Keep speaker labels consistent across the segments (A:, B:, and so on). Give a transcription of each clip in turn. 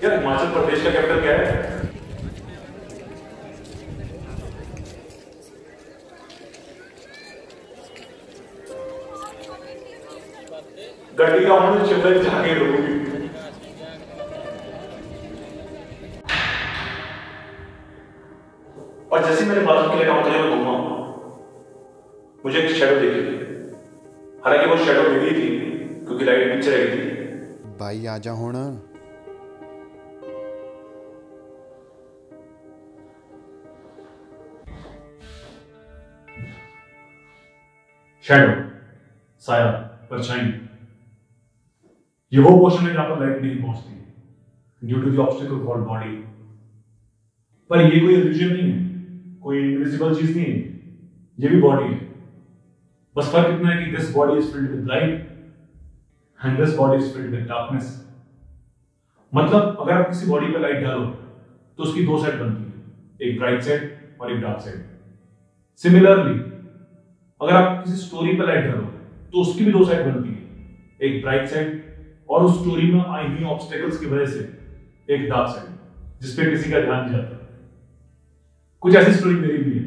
A: यार हिमाचल प्रदेश का कैपिटल क्या है? गड्डी का उन्होंने शिमला जाके रोकी। और जैसे मैंने बाथरूम के लिए कहा मैं घूमा, मुझे एक शैडो दिखी। हालांकि वो शैडो मेरी थी क्योंकि लाइट पीछे रह गई थी।
B: भाई आजा हुण।
A: शैडो, साया, परछाई, ये वो पोर्शन है जहां पर लाइट नहीं पहुंचती due to the obstacle called body. पर ये कोई इल्यूजन नहीं है, कोई इनविजिबल चीज नहीं है, ये भी बॉडी है। बस फर्क इतना है कि this body is filled with light and this body is filled with darkness. मतलब अगर आप किसी बॉडी पर लाइट डालो तो उसकी दो साइड बनती है, एक ब्राइट साइड और एक डार्क साइड। सिमिलरली अगर आप किसी स्टोरी पर लाइट डालो तो उसकी भी दो साइड बनती है, एक ब्राइट साइड और उस स्टोरी में आई हुई ऑब्स्टेकल्स की वजह से एक डार्क साइड जिसपे किसी का ध्यान नहीं जाता। कुछ ऐसी स्टोरी मेरी भी है।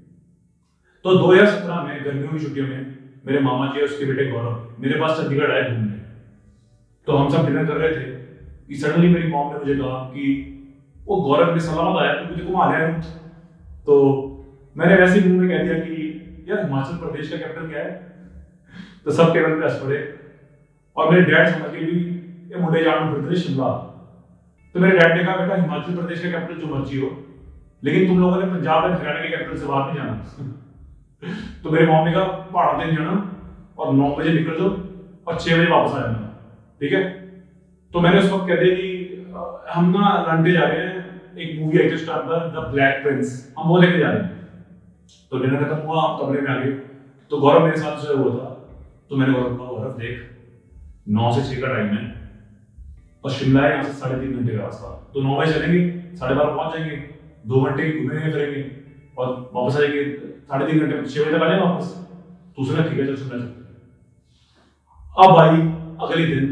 A: तो 2017 में गर्मियों की छुट्टियों में मेरे मामा जी और उसके बेटे गौरव मेरे पास चंडीगढ़ आए घूमने। तो हम सब डिनर कर रहे थे कि सडनली मेरी मॉम ने मुझे कहा कि वो गौरव ने सलामत आया तो मुझे घुमा लिया। तो मैंने वैसे ही मुंह में कह दिया कि यार हिमाचल प्रदेश का कैपिटल क्या है? तो सब टेबल पे हंस पड़े और मेरे डैड समझ गए कि ये मुंडे जान प्रदेश शिमला। तो मेरे डैड ने कहा बेटा हिमाचल प्रदेश का कैपिटल जो मर्जी हो, लेकिन तुम लोगों ने पंजाब एंड हरियाणा के कैपिटल से बाहर नहीं जाना। तो मेरे मॉम ने कहा पहाड़ों दिन जाना और 9 बजे निकल जाओ और 6 बजे वापस आ जाना, ठीक है? तो मैंने उस वक्त कह दिया कि हम ना लंडे जा रहे हैं, एक मूवी आई थी उसका अंदर द ब्लैक प्रिंस, हम वो लेके जा रहे हैं। तो डिनर खत्म हुआ, हम कमरे में आ गए। तो गौरव मेरे साथ सोया हुआ था। तो मैंने गौरव को कहा गौरव देख 9 से 6 का टाइम है और शिमला है यहाँ से 3.5 घंटे का रास्ता। तो 9 बजे चलेंगे, 12:30 पहुंच जाएंगे, 2 घंटे घूमेंगे फिरेंगे और वापस आएंगे 3.5 घंटे में 6 बजे तक आ जाएंगे वापस। तो उसने ठीक है चल शिमला चलते हैं। अब आई अगले दिन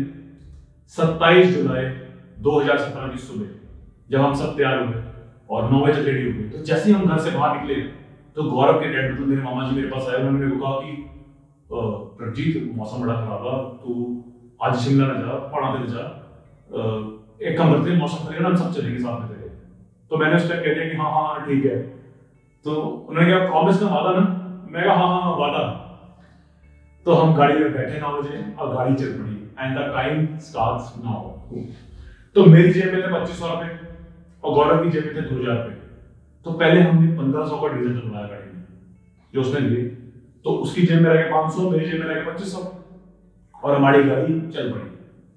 A: 27 जुलाई 2017 की सुबह जब हम सब तैयार हुए और 9 बजे रेडी हो गए। तो जैसे ही हम घर से बाहर निकले तो गौरव के डैड मतलब मेरे मामा जी मेरे पास आए। उन्होंने मेरे को कहा कि प्रजीत मौसम बड़ा खराब है, तू आज शिमला ना जा, पहाड़ा पे जा, एक काम करते हैं मौसम खराब है हम सब चलेंगे साथ में तेरे। तो मैंने उस टाइम कह दिया कि हाँ हाँ ठीक है। तो उन्होंने कहा प्रॉमिस का वादा ना? मैं कहा हाँ हाँ वादा। तो हम गाड़ी में बैठे 9 बजे और गाड़ी चल पड़ी and the time starts now. तो मेरी जेब में थे 2500 रुपए और गौरव की जेब में थे 2000 रुपए। तो पहले हमने 1500 का डीजल डलवाया गाड़ी में जो उसने लिए। तो उसकी जेब में रह गए 500, मेरी जेब में रह गए 2500 और हमारी गाड़ी चल पड़ी।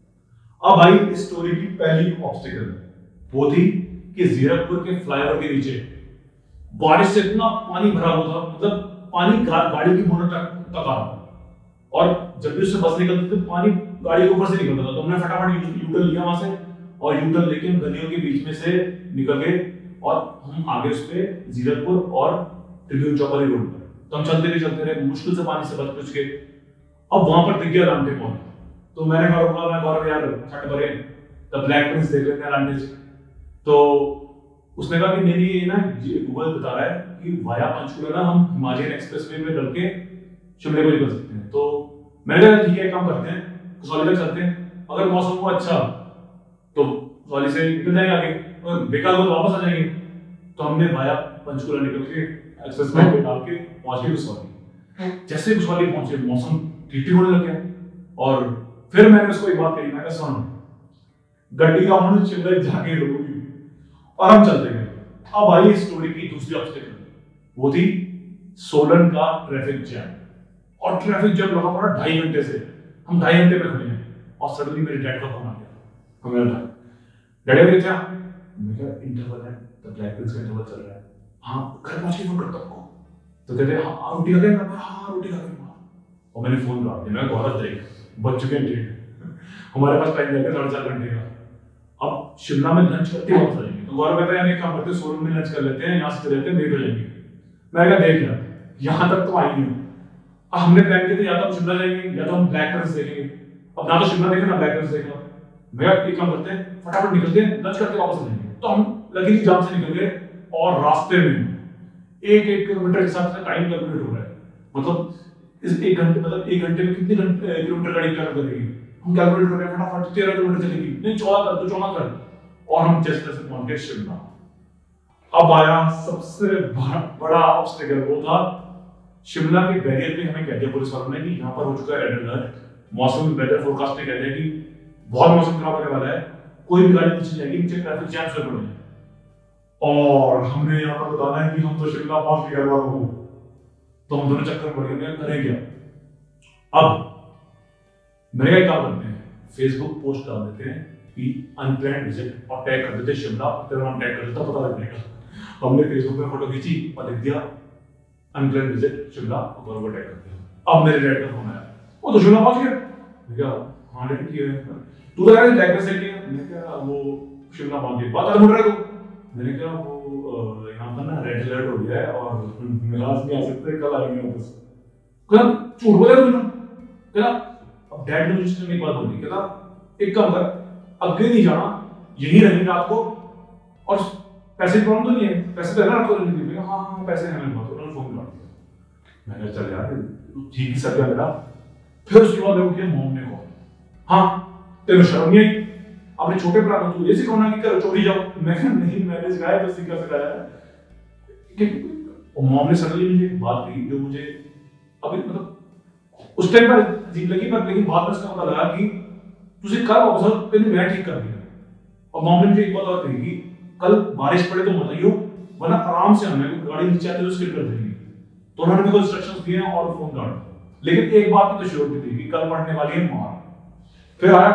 A: अब आई इस स्टोरी की पहली ऑब्स्टिकल, वो थी कि जीरकपुर के फ्लाईओवर के नीचे बारिश से इतना पानी भरा हुआ था, मतलब पानी गाड़ी की बोनट तक आ रहा था और जब भी उससे बस निकलती थी पानी गाड़ी के ऊपर से निकलता था। तो हमने फटाफट यूटर्न लिया वहां से और यूटर्न लेके हम गलियों के बीच में से निकल गए और हम आगे उस पे जीरकपुर और ट्रिब्यून चौक रोड पर। तो हम चलते रहे मुश्किल से पानी से बच के। अब वहां पर दिख गया लांटे पॉइंट। तो मैंने गौरव यार छठ भरे द ब्लैक प्रिंस देख लेते हैं लांटे। तो उसने कहा कि मेरी ये ना गूगल बता रहा है कि वाया पंचकुला ना हम हिमालयन एक्सप्रेसवे में डल के शिमले को निकल सकते हैं। तो मैंने कहा ठीक है काम करते हैं, कसौली तक चलते हैं, अगर मौसम हुआ अच्छा तो कसौली से निकल जाएंगे आगे और बेकार हो तो वापस आ जाएंगे। तो हमने वाया पंचकुला निकल के एक्सप्रेसवे पे डाल के पहुंच गए कसौली। जैसे कसौली पहुंचे मौसम ठीक होने लग गया और फिर मैंने उसको एक बात कही, मैं सुन गड्डी का उन्होंने शिमला जाके रोकी और हम चलते गए। अब आई स्टोरी की दूसरी ऑब्स्टेकल, वो थी सोलन का ट्रैफिक जैम। और ट्रैफिक जैम लगा पड़ा 2.5 घंटे से, हम 2.5 घंटे में खड़े हैं और सडनली मेरे डैड का फोन आ गया। हमें डैडी ने क्या, मैं क्या इंटरवल है, द ब्लैक प्रिंस का इंटरवल चल रहा है, हाँ घर पहुंच के फोन करता हूं। तो कहते हैं हाँ रोटी खा गए? हाँ रोटी खा गए। और मैंने फोन काट दिया। मैं गौरव देख बच चुके हैं डेट, हमारे पास टाइम लगेगा 4.5 घंटे का। अब शिमला में लंच करते वापस आ जाएंगे। तो गौरव कहता है यार एक काम करते हैं सोलन में लंच कर लेते हैं, यहाँ से चले जाते हैं, लेट हो जाएंगे। मैं कहा देख यार यहाँ तक तो आई नहीं। अब हमने प्लान किया था या तो हम शिमला जाएंगे या तो हम ब्लैक प्रिंस देखेंगे। अब ना तो शिमला देखे ना ब्लैक प्रिंस देखा। मैं एक काम करते हैं, फटाफट निकलते हैं, लंच करके वापस आ जाएंगे। तो हम लकीली जाम से निकल गए और रास्ते में एक एक किलोमीटर के हिसाब से टाइम कैलकुलेट हो रहा है, मतलब इस एक घंटे मतलब एक घंटे में कितने किलोमीटर गाड़ी ट्रैवल करेगी, हम कैलकुलेट कर रहे हैं फटाफट 13 किलोमीटर चलेगी, नहीं 14 कर तो 14 कर, और हम जैसे तैसे पहुंच गए शिमला। अब आया सबसे बड़ा ऑब्स्टेकल, वो था शिमला के बैरियर पे हमें कह दिया पुलिस वालों ने कि यहाँ पर हो चुका है रेड अलर्ट, मौसम वेदर फोरकास्ट ने कह दिया कि बहुत मौसम खराब होने वाला है, कोई भी गाड़ी पीछे जाएगी, नीचे ट्रैफिक जैम से पड़े हैं। और हमने यहाँ पर बताना है कि हम तो शिमला पहुंच गए वालों को, तो हम दोनों चक्कर पड़ गए, करें क्या। अब मैंने क्या काम करते हैं, फेसबुक पोस्ट डाल देते हैं कि अनप्लान्ड विजिट और टैग कर देते शिमला, तेरा नाम टैग कर देता, पता लग जाएगा। हमने फेसबुक में फोटो खींची और लिख दिया अनप्लान्ड विजिट शिमला और बराबर टैग करते हैं। अब मेरे डैड का फोन आया, वो तो शिमला पहुंच गया। क्या हाँ डैड किया है, तू तो यार टैग से किया, मैंने कहा वो शिमला पहुंच गया, बात मुड़ रहा है तू, मैंने कहा वो यहाँ पर ना रेड अलर्ट हो गया है और मेरा आज नहीं आ सकते, कल आएंगे वापस। कहना झूठ बोले तूने, कहना अब डैड ने मुझसे एक बात बोली, कहना एक काम कर, आगे नहीं जाना, यहीं रहेंगे रात को, और पैसे की प्रॉब्लम तो नहीं है, पैसे तो है ना रात को रहने के लिए। हाँ हाँ पैसे हैं मेरे पास, उन्होंने फोन कर दिया। मैंने चल यार ठीक ही सब मेरा। फिर उसके बाद देखो कि मॉम ने कॉल, हाँ तेरे शर्म नहीं आई, अपने छोटे भरा को तू ये सिखाना कि करो चोरी जाओ। मैं नहीं, मैंने सिखाया तो सीखा सिखाया कि मॉम ने सडनली मुझे एक बात कही जो मुझे अभी मतलब उस टाइम पर अजीब लगी, पर लेकिन बाद में उसका पता लगा कि तुझे कल वापस पहले मैं ठीक कर दिया। और मॉम ने मुझे एक बात और कही कि कल बारिश पड़े तो मत आइयो, वरना आराम से आना, गाड़ी नीचे आते तो स्किड कर देंगे। तो उन्होंने मेरे को इंस्ट्रक्शंस दिए और फोन काट दिया, लेकिन एक बात की तो श्योरिटी थी कि कल पड़ने वाली है मार। फिर आया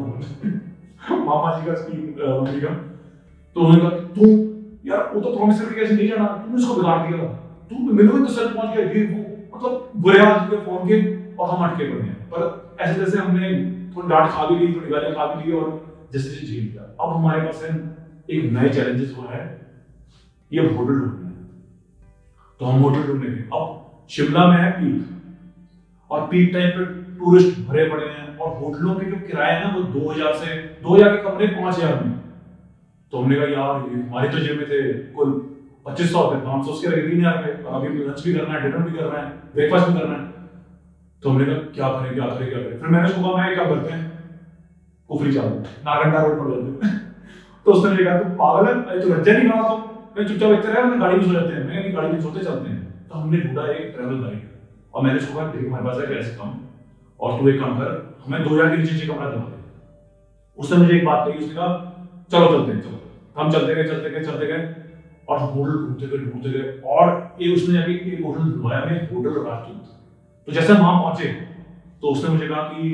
A: गॉड मामा जी का स्कीम मम्मी का, तो उन्होंने कहा तू यार वो तो प्रॉमिस करके कैसे नहीं जाना, तूने उसको बिगाड़ दिया, तू मिलोगे तो सच पहुंच गया, ये वो मतलब बुरे हाल के फोन के, और हम अटके पड़े हैं। पर ऐसे जैसे हमने थोड़ी डांट खा भी ली, थोड़ी गालियां खा भी ली और जैसे जैसे झेल लिया। अब हमारे पास है एक नए चैलेंजेस हुआ है, ये होटल ढूंढना है। तो हम होटल ढूंढने गए। अब शिमला में है पीक, और पीक टाइम पे टूरिस्ट भरे पड़े हैं, और होटलों के जो किराए हैं ना वो 2000 के कमरे 5000 में। तो हमने कहा यार ये हमारी तो जेब में थे कुल 2500 रुपए, 500 उसके लगे 3000 रुपए, अभी लंच भी करना है, डिनर भी करना है, ब्रेकफास्ट भी करना है। तो हमने कहा क्या करें क्या करें क्या करें। फिर मैंने सुबह मैं क्या करते हैं कुफरी चालू नागंडा रोड पर जाते हैं तो उसने मुझे कहा तुम पागल है, तो लज्जा नहीं बना, तो मैं चुपचाप इतने रहे, हमने गाड़ी में सो जाते हैं। मैं गाड़ी में सोते चलते हैं। तो हमने ढूंढा एक ट्रैवल गाइड, और मैंने उसको कहा देखो हमारे पास है कैसे कम, और तू एक काम कर हमें 2000 के नीचे कमरा दिला दे। उसने मुझे एक बात कही, उसने कहा चलो चलते हैं चलो। हम चलते गए और होटल ढूंढते गए, और ये उसने जाके एक होटल दिलवाया हमें, होटल राजदूत। तो जैसे हम वहां पहुंचे तो उसने मुझे कहा कि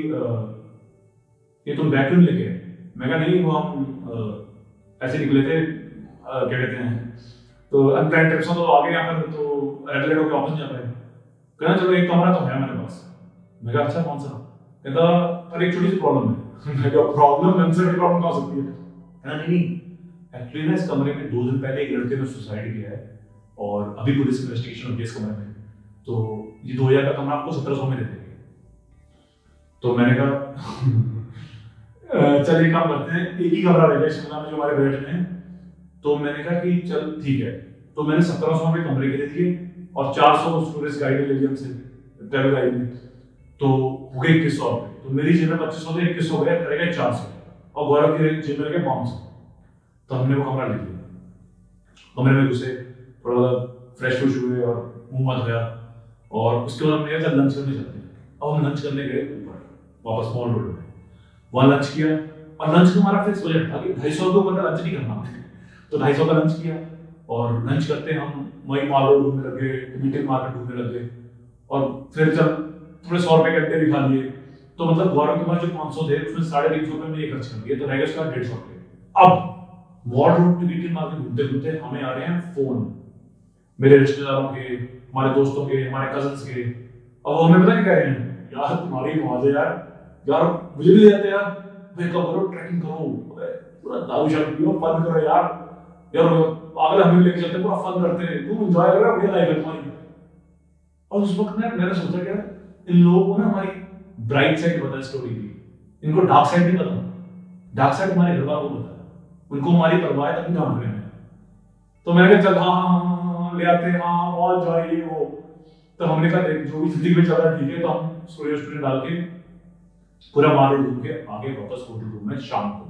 A: ये तुम बैग क्यों लेके? मैं कहा नहीं वो हम ऐसे निकले थे, क्या कहते हैं, तो अनप्लान्ड ट्रिप से तो आगे यहाँ पर तो रेगुलर होकर वापस जा रहे हैं। कहना चलो एक कमरा तो है मेरे पास। मैं कहा अच्छा कौन सा? कहता पर एक छोटी सी प्रॉब्लम है। मैं कहा प्रॉब्लम हमसे बड़ी प्रॉब्लम हो सकती है? कहना नहीं एक्चुअली ना इस कमरे में 2 दिन पहले एक लड़के ने सुसाइड किया है, और अभी पुलिस इन्वेस्टिगेशन होती है इस कमरे में, तो ये 2000 का कमरा आपको 1700 में दे देंगे। तो मैंने कहा चल एक काम करते हैं, एक ही कमरा रहेगा शिमला में जो हमारे बजट में है। तो मैंने कहा कि चल ठीक है। तो मैंने 1700 में कमरे के लिए दिए, और 400 टूरिस्ट गाइड ले लिया हमसे, ट्रैवल गाइड ने, तो हो गए 2100 रुपये। तो मेरी जेब में 2500 थे, 2100 गए, रह गए 400, और गौरव की जेब में रह गए 500। तो हमने वो कमरा ले लिया। कमरे में घुसे, थोड़ा फ्रेश हुए और मुंह मत धोया, और उसके बाद हमने कहा लंच करने चलते हैं। अब हम लंच करने गए ऊपर वापस मॉल रोड में, वहाँ लंच किया, और लंच का हमारा फिक्स बजट था कि 250 के ऊपर लंच नहीं करना। तो 250 का लंच किया, और लंच करते हम वही मॉल रोड घूमने लग गए, मीटिंग मार्केट घूमने लग गए, और फिर जब थोड़े 100 रुपए के अड्डे भी खा लिए। तो मतलब गौरव के पास जो 500 थे उसमें 350 रुपए में ये खर्च कर दिए, तो रह गए उसका 150 रुपए। अब मॉल रोड में मीटिंग मार्केट घूमते घूमते हमें आ रहे हैं फोन, मेरे रिश्तेदारों के, हमारे दोस्तों के, हमारे कजन्स के। अब वो हमें पता नहीं कह रहे हैं यार तुम्हारी मौज है यार, यार मुझे भी ले जाते यार, भाई कब करो ट्रैकिंग करो, पूरा दारू शारू पियो, फन करो यार, यार पागल हमें लेके चलते, पूरा फन करते हैं, तुम एंजॉय कर रहा, बढ़िया लाइफ है तुम्हारी। और उस वक्त ना मैंने सोचा क्या इन लोगों को ना हमारी ब्राइट साइड पता है स्टोरी की, इनको डार्क साइड नहीं पता। डार्क साइड हमारे घर वालों को पता है, उनको हमारी परवाह है तभी काम करेंगे। तो मैंने कहा चल हाँ ले आते हैं, हाँ बहुत जाइए वो। तो हमने कहा देख जो भी जिंदगी में चल रहा है ठीक है, तो हम स्टोरी डाल के पूरा मार घूम के आगे वापस होटल रूम में शाम को।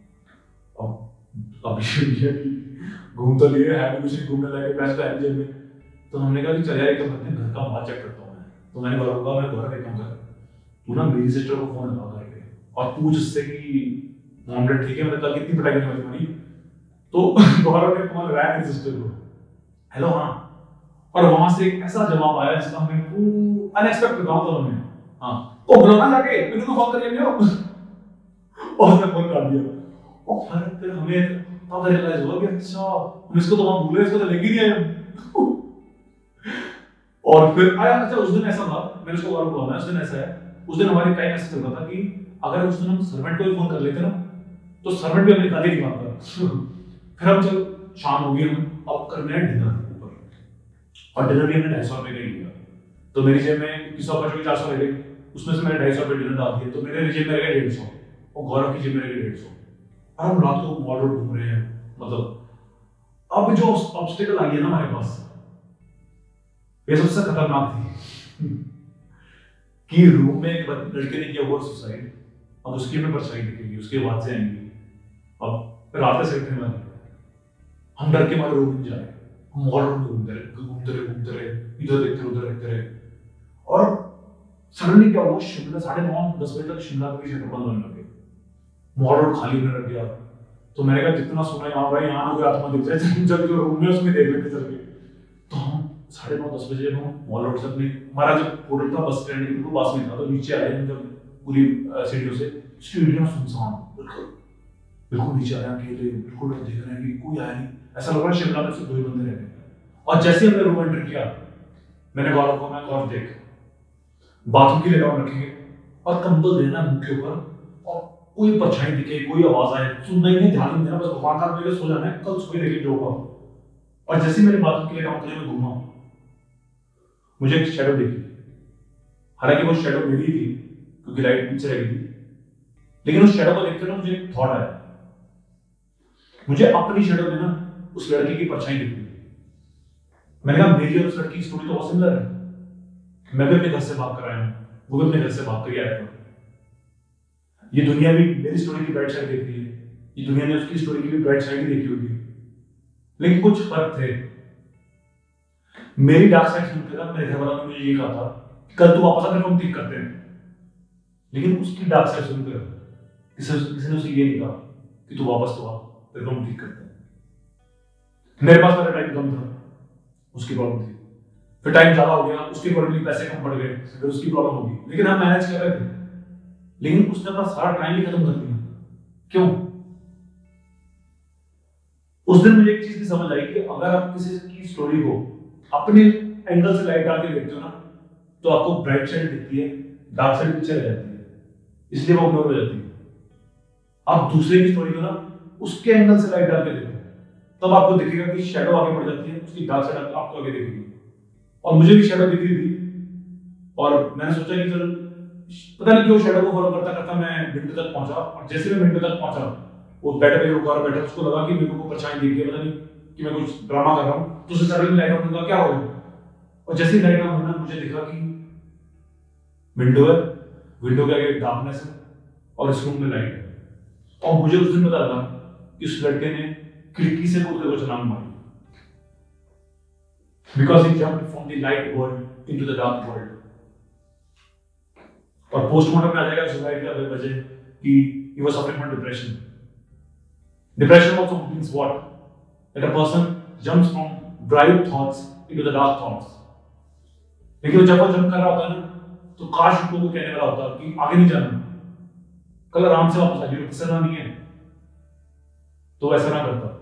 A: अब घूम तो लिए है भी कुछ घूमने लगे, पैसे तो है जेब में। तो हमने कहा कि चल यार एक काम करते हैं, घर का माल चेक करता हूँ मैं। तो मैंने गौरव को, मैं गौरव एक काम कर, तू ना मेरी सिस्टर को फोन लगा करके और पूछ उससे कि मॉम डैड ठीक है, मतलब कल कितनी पिटाई करनी तुम्हारी। तो गौरव ने फोन लगाया मेरी सिस्टर को, हेलो हाँ, और वहां से एक ऐसा जवाब आया जिसका हमें अनएक्सपेक्टेड था। तो हमने हाँ ओ बुलाना जाके मैंने तो फोन कर लिया और उसने फोन कर दिया। और फिर हमें तब रियलाइज हुआ कि अच्छा हम इसको तो वहां भूले, इसको तो लेके नहीं आए। और फिर आया अच्छा उस दिन ऐसा था, मैंने उसको और बोला उस दिन ऐसा है, उस दिन हमारे टाइम ऐसा चल रहा था कि अगर उस दिन हम सर्वेंट को भी फोन कर लेते ना तो सर्वेंट भी अपनी गाली नहीं मारता। फिर हम चल शाम हो गई, हम अब करने हैं डिनर ऊपर, और डिनर भी हमने 250 रुपए का ही लिया। तो मेरी जेब में 150 400 रह गए, उसमें से मैंने 250 रुपए डिनर डाल दिए, तो मेरे जेब में रह गए 150 और गौरव की जेब में रह गए 150। और हम रात को मॉल रोड घूम रहे हैं। मतलब अब जो ऑब्स्टिकल आई है ना हमारे पास, ये सबसे खतरनाक थी कि रूम में एक लड़के ने किया हुआ सुसाइड, अब उसकी हमें परछाई दिखेगी, उसके बाद से आएंगी। अब रात से उठने वाली, हम डर के मारे रूम में जा रहे, हम मॉल रोड घूमते रहे, इधर देखते रहे। और सडनली क्या हुआ, शिमला 9:30 बजे तक शिमला के शटर बंद होने लगे, मॉल रोड खाली होने लग गया। तो मैंने कहा जितना सुना यहाँ भाई यहाँ कोई आत्मा दिख जाए, जब जो रूम में उसमें देख लेते चल के। तो हम 9:30-10 बजे हम मॉल रोड से अपने, हमारा जब होटल था बस स्टैंड के बिल्कुल पास में था, तो नीचे आए हम जब पूरी सीढ़ियों से, सीढ़ियां सुनसान बिल्कुल नीचे आया अकेले, बिल्कुल देख रहे हैं कि कोई आया नहीं, ऐसा लग रहा है शिमला में सिर्फ 2 ही बंदे रह गए। और जैसे हमने रूम एंटर किया, मैंने गौरव को, मैं गौरव देख बाथरूम की लगाम रखेंगे और कंबल देना मुंह के ऊपर, और कोई परछाई दिखे, कोई आवाज आए, सुनना ही नहीं, ध्यान नहीं देना, बस भगवान का मेरे सो जाना है, कल सुबह देखें जो होगा। और जैसे मैंने बाथरूम के लगाम करने में घूमा, मुझे एक शैडो दिखी। हालांकि वो शैडो मेरी थी क्योंकि लाइट पीछे रह गई थी, लेकिन उस शैडो को देखकर ना मुझे एक थॉट आया, मुझे अपनी शैडो में ना उस लड़की की परछाई दिख रही। मैंने कहा मेरी और उस लड़की की स्टोरी तो बहुत सिमिलर है, मैं भी अपने घर से भाग कर आया हूं, वो भी अपने घर से भाग कर आया था। ये दुनिया भी मेरी स्टोरी की ब्राइट साइड देख रही है, ये दुनिया ने उसकी स्टोरी की भी ब्राइट साइड ही देखी होगी, लेकिन कुछ फर्क थे। मेरी डार्क साइड सुनकर ना मेरे घर वालों ने मुझे ये कहा था कल तू वापस आकर हम ठीक करते हैं, लेकिन उसकी डार्क साइड सुनकर किसी ने उसे ये नहीं कहा कि तू वापस तो आ, तेरे को हम ठीक करते हैं। मेरे पास मेरा टाइम कम था, उसकी प्रॉब्लम थी, फिर टाइम ज्यादा हो गया, उसके अकॉर्डिंगली पैसे कम पड़ गए, फिर उसकी प्रॉब्लम होगी, लेकिन हम मैनेज कर रहे थे। लेकिन उसने अपना सारा टाइम ही खत्म कर दिया। क्यों? उस दिन मुझे एक चीज की समझ आई कि अगर आप किसी की स्टोरी को अपने एंगल से लाइट डाल के देखते हो ना, तो आपको ब्राइट साइड दिखती है, डार्क साइड पीछे रह जाती है, इसलिए वो इग्नोर हो जाती है। आप दूसरे की स्टोरी को ना उसके एंगल से लाइट डाल के देखो, तब आपको दिखेगा कि शैडो आगे बढ़ जाती है, उसकी डार्क साइड आपको आगे दिखेगी। और मुझे भी शैडो दिख रही थी, और मैंने सोचा कि चल, पता नहीं क्यों शैडो को फॉलो करता करता मैं विंडो तक पहुंचा, और जैसे मैं विंडो तक पहुंचा, वो बेड पे रुका और बैठा, उसको लगा कि मेरे को परछाई दिख गई, पता नहीं कि मैं कुछ ड्रामा कर रहा हूं, तो उसे सडनली लाइट ऑन हुआ, क्या हो गया? और जैसे ही लाइट ऑन हुई ना, मुझे दिखा कि विंडो है, विंडो के आगे डार्कनेस है और इस रूम में लाइट है। और मुझे उस दिन पता लगा कि उस लड़के ने खिड़की से कूद कर छलांग मारी, because he jumped from the light world into the dark world. और पोस्टमार्टम में आ जाएगा सुसाइड का वजह कि he was suffering from depression. Depression also means what? That a person jumps from bright thoughts into the dark thoughts. लेकिन जब वो जंप कर रहा होता है ना, तो काश उसको कोई कहने वाला होता कि आगे नहीं जाना, कल आराम से वापस आ जाइए, फिसलना नहीं है, तो ऐसा ना करता।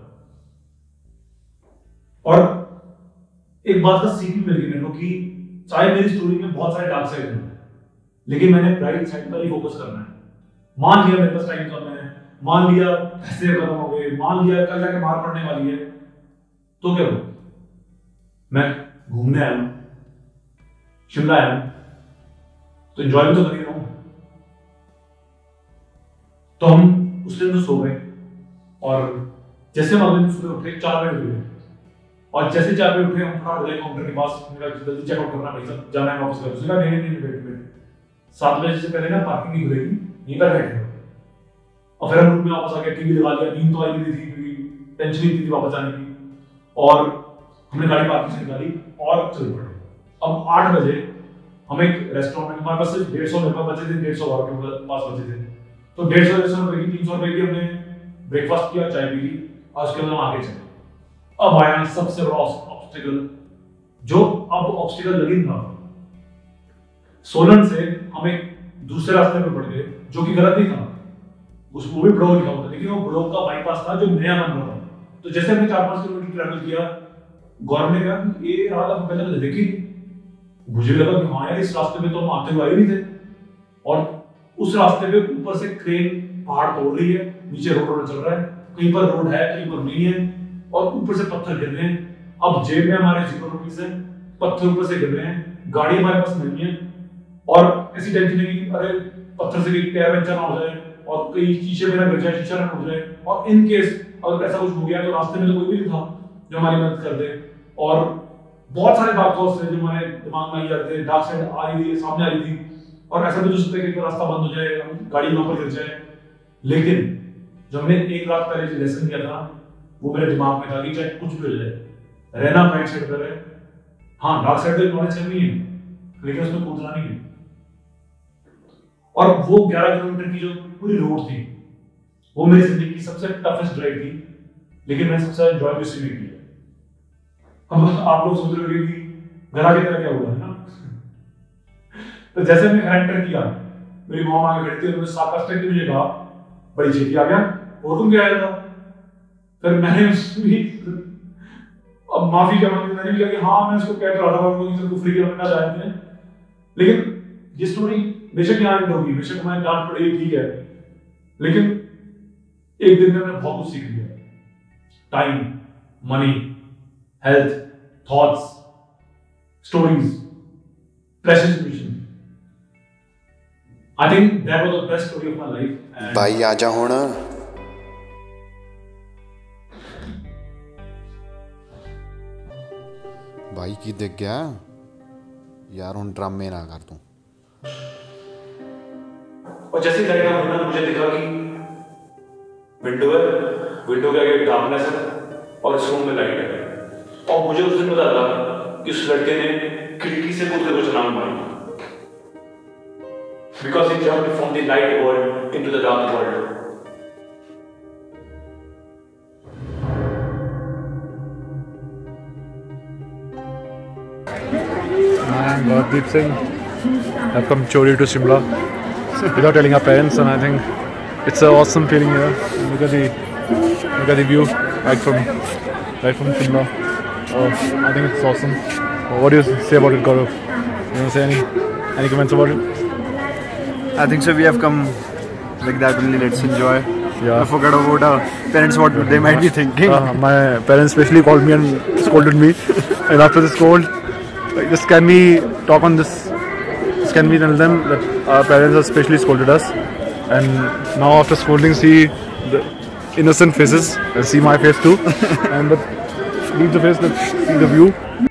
A: और एक बात का सीख भी मिल गई मेरे को कि चाहे मेरी स्टोरी में बहुत सारे डार्क साइड हैं, लेकिन मैंने ब्राइट साइड पर ही फोकस करना है। मान लिया मेरे पास टाइम कम है, मान लिया पैसे खत्म हो गए, मान लिया कल जाके मार पड़ने वाली है, तो क्या हो? मैं घूमने आया हूं, शिमला आया हूं, तो एंजॉय भी तो कर ही रहा हूं। तो हम उस दिन तो सो गए और जैसे हम अगले दिन सुबह उठे 4 बजे उठे और जैसे 4 बजे उठे हम फटाफट गए काउंटर के पास, मेरा जल्दी चेकआउट करना भाई साहब, जाना है वापस घर। उसने कहा नहीं वेट 7 बजे से पहले ना पार्किंग नहीं खुलेगी, यहीं पर बैठे हो। और फिर हम रूम में वापस आ गए, टीवी लगा लिया, नींद तो आई नहीं थी क्योंकि टेंशन ही थी वापस आने की, और हमने गाड़ी पार्किंग से निकाली और चल पड़े। अब 8 बजे हम एक रेस्टोरेंट में, हमारे पास सिर्फ 150 रुपये बचे थे, 150 और के पास बचे थे, तो 150 रुपये की 300 रुपये की हमने ब्रेकफास्ट किया, चाय पी ली और उसके बाद हम आगे चले। अब आया सबसे बड़ा ऑब्स्टिकल, जो अब ऑब्स्टिकल लगी था। सोलन से हम एक दूसरे रास्ते पे पड़ गए जो कि गलत नहीं था, वो भी ब्लॉक लिखा हुआ था, लेकिन वो ब्लॉक का बाईपास था जो नया बन रहा था। तो जैसे हमने 4-5 किलोमीटर ट्रैवल किया, गौरव ने कहा कि ये रास्ता पहले तो देखी, मुझे लगा कि हाँ यार इस रास्ते में तो हम आते हुए आए नहीं थे, और उस रास्ते पे ऊपर से क्रेन पहाड़ तोड़ रही है, नीचे रोड चल रहा है, कहीं पर रोड है कहीं पर नहीं है, और ऊपर से पत्थर गिर रहे हैं। अब जेब में हमारे 0 रुपीस है, पत्थर ऊपर से गिर रहे हैं, गाड़ी हमारे पास नहीं है, और ऐसी टेंशन है कि अरे पत्थर से टायर पंचर ना हो जाए और कहीं शीशे में ना गिर जाए, शीशा ना टूट जाए, और इन केस अगर ऐसा कुछ हो गया तो रास्ते में तो कोई भी नहीं था जो हमारी मदद कर दे। और बहुत सारे डार्क थॉट्स थे जो हमारे दिमाग में आ जाते थे, डार्क साइड आ रही थी, सामने आ रही थी, और ऐसा भी हो सकता है कि रास्ता बंद हो जाए, गाड़ी वहां पर गिर जाए। लेकिन जो हमने एक रात पहले जो लेसन किया था वो मेरे दिमाग में था कि चाहे कुछ भी हो जाए, रहना राइट साइड पर है। हाँ, डार्क साइड पर नॉलेज करनी है, लेकिन उसमें कूदना नहीं है। और वो 11 किलोमीटर की जो पूरी रोड थी वो मेरी जिंदगी की सबसे टफेस्ट ड्राइव थी, लेकिन मैंने सबसे ज्यादा एंजॉय उसी में किया। अब आप लोग सोच रहे होंगे कि घर आके तेरा क्या हुआ है ना। तो जैसे मैंने घर एंटर किया, मेरी मॉम आगे खड़ी थी, उन्होंने सार्कास्टिकली मुझे कहा बड़ी छेती आ गया, और तुम क्या आया था? फिर मैंने भी अब माफी क्या मांगी, मैंने भी कहा कि हाँ मैं उसको कह रहा था कुफरी के बनना चाहते हैं। लेकिन ये स्टोरी बेशक यहाँ एंड होगी, बेशक हमारी डांट पड़ेगी, ठीक है, लेकिन एक दिन में मैंने बहुत कुछ सीख लिया। Time, money, health, thoughts, stories, precious mission. I think that was the best story of my life.
B: भाई आजा हुण, भाई की दिख गया यार, हुण ड्रामे ना कर तू।
A: और जैसे लाइट ऑन होना, मुझे दिखा कि विंडो है, विंडो के आगे डार्कनेस है और इस रूम में लाइट है। और मुझे उस दिन पता लगा कि उस लड़के ने खिड़की से कूद कर छलांग मारी, because he jumped from the light world into the dark world.
C: I'm Gaudeep Singh. I've come chori to Shimla without telling our parents, and I think it's an awesome feeling here. Look at the view right from Shimla. I think it's awesome. What do you say about it, Gaurav? You want to say any comments about it?
D: I think so. We have come like that only. Let's enjoy.
C: Yeah.
D: I forgot about our parents. What they might be thinking.
C: My parents especially called me and scolded me. And after the scold, like, just can we talk on this? Just can we tell them that our parents have especially scolded us, and now after scolding, see the innocent faces and see my face too, and but leave the face, let's see the view.